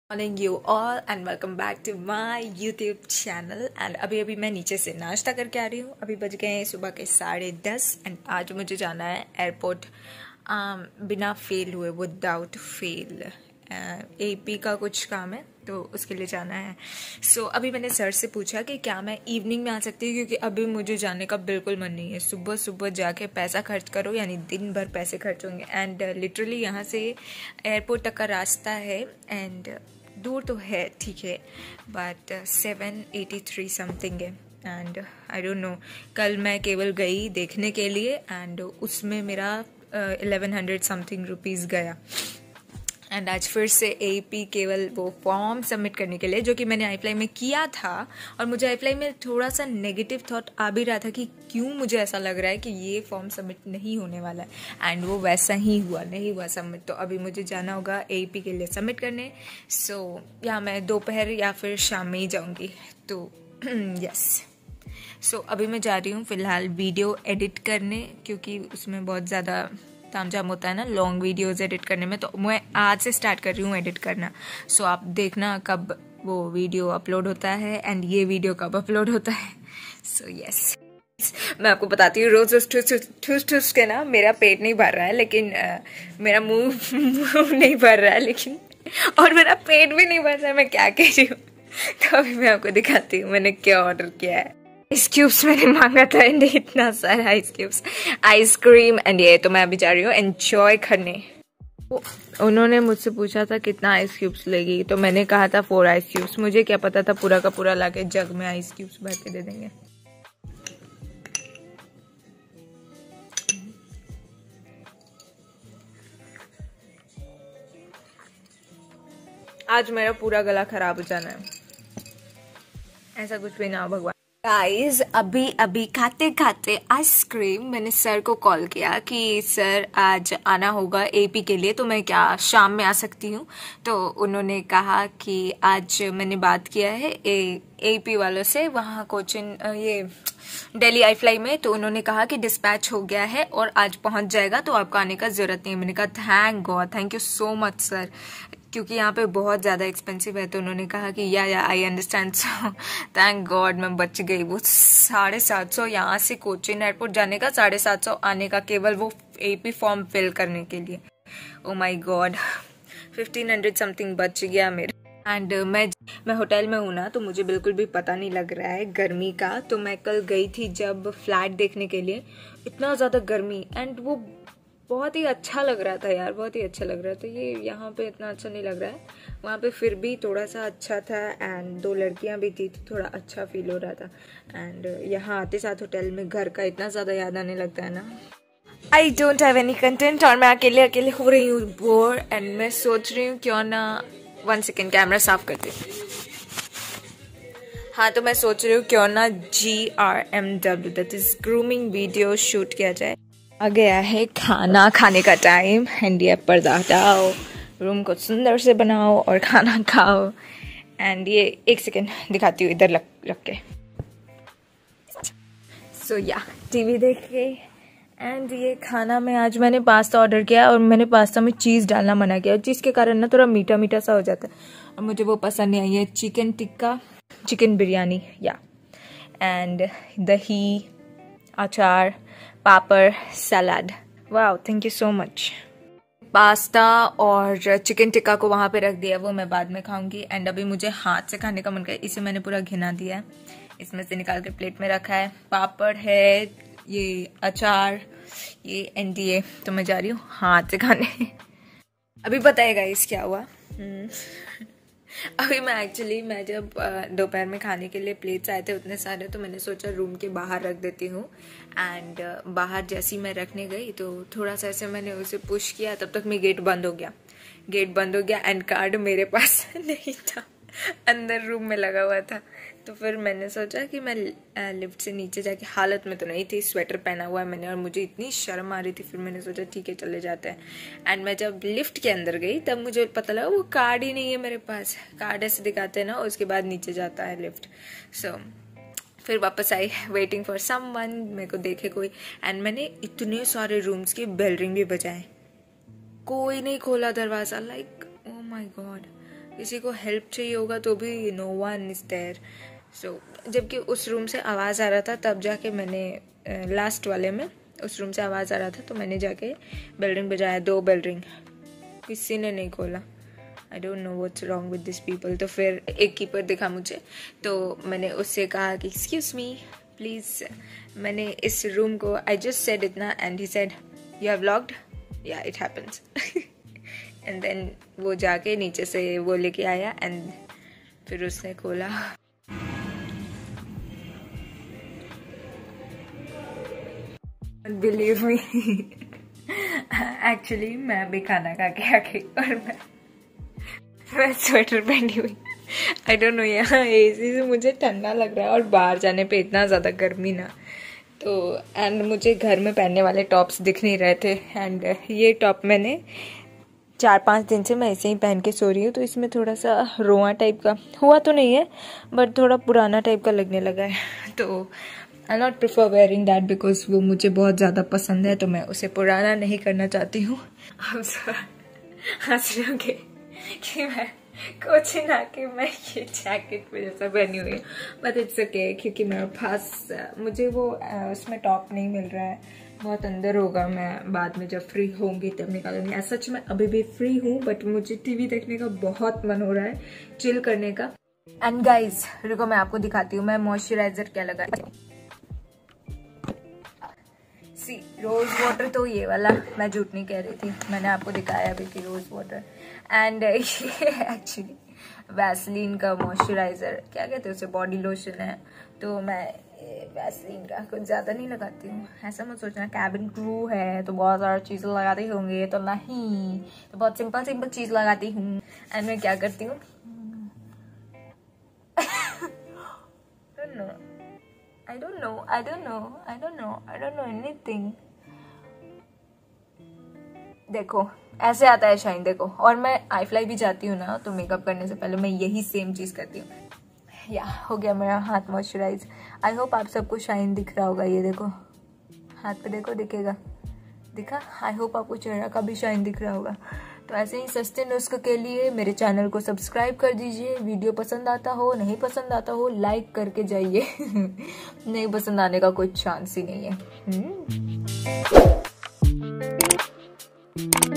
Morning you all and welcome back to my YouTube channel. And अभी मैं नीचे से नाश्ता करके आ रही हूँ। अभी बज गए हैं सुबह के 10:30 एंड आज मुझे जाना है एयरपोर्ट बिना फेल हुए, विदाउट फेल। एपी का कुछ काम है तो उसके लिए जाना है। सो अभी मैंने सर से पूछा कि क्या मैं इवनिंग में आ सकती हूँ, क्योंकि अभी मुझे जाने का बिल्कुल मन नहीं है। सुबह सुबह जाके पैसा खर्च करो, यानी दिन भर पैसे खर्च होंगे। एंड लिटरली यहाँ से एयरपोर्ट तक का रास्ता है एंड दूर तो है, ठीक है, बट 783 समथिंग है। एंड आई डोंट नो, कल मैं केवल गई देखने के लिए एंड उसमें मेरा 1100 समथिंग रुपीज़ गया। एंड आज फिर से एपी केवल वो फॉर्म सबमिट करने के लिए, जो कि मैंने आईफ्लाई में किया था। और मुझे आईफ्लाई में थोड़ा सा नेगेटिव थॉट आ भी रहा था कि क्यों मुझे ऐसा लग रहा है कि ये फॉर्म सबमिट नहीं होने वाला है। एंड वो वैसा ही हुआ, नहीं हुआ सबमिट। तो अभी मुझे जाना होगा एपी के लिए सबमिट करने। सो या मैं दोपहर या फिर शाम में ही जाऊँगी। तो यस, सो अभी मैं जा रही हूँ फ़िलहाल वीडियो एडिट करने, क्योंकि उसमें बहुत ज़्यादा तामझाम होता है ना लॉन्ग वीडियोज़ एडिट करने में। तो मैं आज से स्टार्ट कर रही हूँ एडिट करना। सो आप देखना कब वो वीडियो अपलोड होता है एंड ये वीडियो कब अपलोड होता है। सो यस, मैं आपको बताती हूँ, रोज़ ठूस ठूस के ना मेरा पेट नहीं भर रहा है, लेकिन मेरा मुंह नहीं भर रहा है, लेकिन और मेरा पेट भी नहीं भर रहा है। मैं क्या कह रही हूँ, तो अभी मैं आपको दिखाती हूँ मैंने क्या ऑर्डर किया है। आइस क्यूब्स मैंने मांगा था एंड इतना सारा आइस क्यूब्स, आइसक्रीम एंड ये। तो मैं अभी जा रही हूँ एंजॉय करने। उन्होंने मुझसे पूछा था कितना आइस क्यूब्स लेगी, तो मैंने कहा था 4 आइस क्यूब्स। मुझे क्या पता था पूरा का पूरा लाके जग में आइस क्यूब्स भर के दे देंगे। आज मेरा पूरा गला खराब हो जाना है, ऐसा कुछ भी ना हो भगवान। गाइस, अभी खाते खाते आइसक्रीम मैंने सर को कॉल किया कि सर आज आना होगा एपी के लिए, तो मैं क्या शाम में आ सकती हूँ। तो उन्होंने कहा कि आज मैंने बात किया है एपी वालों से, वहाँ कोचिन ये दिल्ली आई फ्लाई में। तो उन्होंने कहा कि डिस्पैच हो गया है और आज पहुँच जाएगा, तो आपको आने का ज़रूरत नहीं है। मैंने कहा thank God, thank you so much sir, क्योंकि यहाँ पे बहुत ज़्यादा एक्सपेंसिव है। तो उन्होंने कहा कि yeah I understand. So thank God मैं बच गई। वो 750 यहाँ से कोचिन एयरपोर्ट जाने का, 750 आने का, केवल वो एपी फॉर्म फिल करने के लिए। ओ माय गॉड, 1500 समथिंग बच गया मेरे। एंड मैं होटल में हूँ ना, तो मुझे बिल्कुल भी पता नहीं लग रहा है गर्मी का। तो मैं कल गई थी जब फ्लैट देखने के लिए, इतना ज़्यादा गर्मी एंड वो बहुत ही अच्छा लग रहा था यार, बहुत ही अच्छा लग रहा था। ये यहाँ पे इतना अच्छा नहीं लग रहा है, वहाँ पे फिर भी थोड़ा सा अच्छा था। एंड 2 लड़कियाँ भी थी तो थोड़ा अच्छा फील हो रहा था। एंड यहाँ आते साथ होटल में घर का इतना ज़्यादा याद आने लगता है ना। I don't have any content और मैं अकेले अकेले हो रही हूँ बोर। एंड मैं सोच रही हूँ क्यों ना 1 सेकेंड कैमरा साफ करती हूँ। हाँ, तो मैं सोच रही हूँ क्यों ना GRMW, that is grooming video shoot किया जाए। आ गया है खाना खाने का टाइम एंड ये पर्दा हटाओ, रूम को सुंदर से बनाओ और खाना खाओ। एंड ये 1 सेकेंड दिखाती हूँ इधर रख के। सो या टीवी देख के एंड ये खाना में आज मैंने पास्ता ऑर्डर किया और मैंने पास्ता में चीज़ डालना मना किया, जिसके कारण ना थोड़ा मीठा मीठा सा हो जाता है और मुझे वो पसंद नहीं आई है। चिकन टिक्का, चिकन बिरयानी या, एंड दही, अचार, पापड़, सलाद। Wow, thank you so much. Pasta और चिकन टिक्का को वहाँ पे रख दिया, वो मैं बाद में खाऊंगी। एंड अभी मुझे हाथ से खाने का मन कर, इसे मैंने पूरा घिना दिया है, इसमें से निकाल के प्लेट में रखा है। पापड़ है, ये अचार, ये एंड ये। तो मैं जा रही हूँ हाथ से खाने। अभी बताएगा इस क्या हुआ। अभी मैं जब दोपहर में खाने के लिए प्लेट्स आए थे उतने सारे, तो मैंने सोचा रूम के बाहर रख देती हूँ। एंड बाहर जैसी मैं रखने गई तो थोड़ा सा ऐसे मैंने उसे पुश किया, तब तक में गेट बंद हो गया एंड कार्ड मेरे पास नहीं था, अंदर रूम में लगा हुआ था। तो फिर मैंने सोचा कि मैं लिफ्ट से नीचे जाके, हालत में तो नहीं थी, स्वेटर पहना हुआ है मैंने और मुझे इतनी शर्म आ रही थी, फिर मैंने सोचा ठीक है चले जाते हैं। एंड मैं जब लिफ्ट के अंदर गई तब मुझे पता लगा वो कार्ड ही नहीं है मेरे पास। कार्ड ऐसे दिखाते हैं ना, उसके बाद नीचे जाता है लिफ्ट। सो फिर वापस आई, वेटिंग फॉर समवन, मेरे को देखे कोई। एंड मैंने इतने सारे रूम्स की बेल रिंग भी बजाए, कोई नहीं खोला दरवाज़ा। लाइक ओ माय गॉड, किसी को हेल्प चाहिए होगा तो भी no one is there. So जबकि उस रूम से आवाज़ आ रहा था, तब जाके मैंने लास्ट वाले में उस रूम से आवाज़ आ रहा था तो मैंने जाके बेल रिंग बजाया, 2 बेल रिंग, किसी ने नहीं खोला। I don't know what's wrong with this people. तो फिर एक कीपर दिखा मुझे, तो मैंने उससे कहा कि एक्सक्यूज़ मी प्लीज़, मैंने इस रूम को आई जस्ट सेड इतना and he said you have locked, yeah it happens. And then वो जाके नीचे से वो लेके आया एंड फिर उसने खोला। बिलीव मी, एक्चुअली मैं अभी खाना खा के आके और मैं स्वेटर पहनी हुई। आई डोंट नो, यहाँ एसी से मुझे ठंडा लग रहा है और बाहर जाने पे इतना ज़्यादा गर्मी ना, तो एंड मुझे घर में पहनने वाले टॉप्स दिख नहीं रहे थे। एंड ये टॉप मैंने 4-5 दिन से मैं ऐसे ही पहन के सो रही हूँ, तो इसमें थोड़ा सा रोआ टाइप का हुआ तो नहीं है, बट थोड़ा पुराना टाइप का लगने लगा है। तो I not prefer wearing that because वो मुझे बहुत ज़्यादा पसंद है, तो मैं उसे पुराना नहीं करना चाहती हूँ। हंस रही हूँ कि मैं कुछ ना कि मैं ये जैकेट पे जैसा बनी हुई हूँ, बट इट्स ओके, क्योंकि मेरे पास मुझे वो उसमें टॉप नहीं मिल रहा है, बहुत अंदर होगा, मैं बाद में जब फ्री होंगी तब निकालूंगी। ऐसा सच मैं अभी भी फ्री हूँ, बट मुझे टीवी देखने का बहुत मन हो रहा है, चिल करने का। एंड गाइज रुको मैं आपको दिखाती हूँ मैं मॉइस्चराइजर क्या लगा। सी रोज वाटर, तो ये वाला मैं झूठ नहीं कह रही थी, मैंने आपको दिखाया अभी कि रोज वाटर। एंड ये एक्चुअली वैसलीन का मॉइस्चराइजर, क्या कहते हैं उसे, बॉडी लोशन है। तो मैं वैसलीन का कुछ ज़्यादा नहीं लगाती हूँ, ऐसा मत सोचना कैबिन क्रू है तो बहुत सारी चीज़ें लगाते होंगे, तो नहीं, तो बहुत सिंपल चीज़ लगाती हूँ। एंड मैं क्या करती हूँ I don't know anything। देखो ऐसे आता है शाइन, देखो। और मैं आई फ्लाई भी जाती हूँ ना, तो मेकअप करने से पहले मैं यही सेम चीज़ करती हूँ। या हो गया मेरा हाथ मॉइस्चराइज। आई होप आप सबको शाइन दिख रहा होगा, ये देखो हाथ पे देखो, दिखेगा, दिखा। आई होप आपको चेहरा का भी शाइन दिख रहा होगा। तो ऐसे ही सस्ते नुस्खे के लिए मेरे चैनल को सब्सक्राइब कर दीजिए। वीडियो पसंद आता हो, नहीं पसंद आता हो, लाइक करके जाइए। नहीं पसंद आने का कोई चांस ही नहीं है।